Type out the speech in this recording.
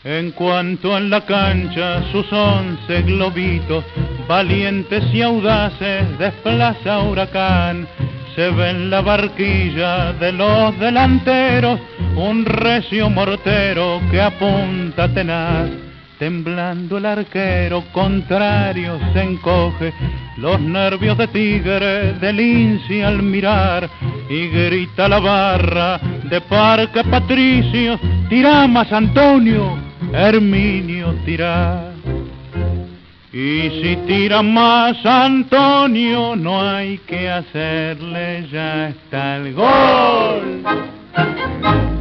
En cuanto en la cancha sus 11 globitos, valientes y audaces, desplaza Huracán. Se ve en la barquilla de los delanteros un recio mortero que apunta tenaz. Temblando el arquero contrario se encoge, los nervios de tigre del Inci al mirar, y grita la barra de Parque Patricio: tirá más Antonio, Herminio tirá. Y si tira más Antonio, no hay que hacerle, ya está el gol.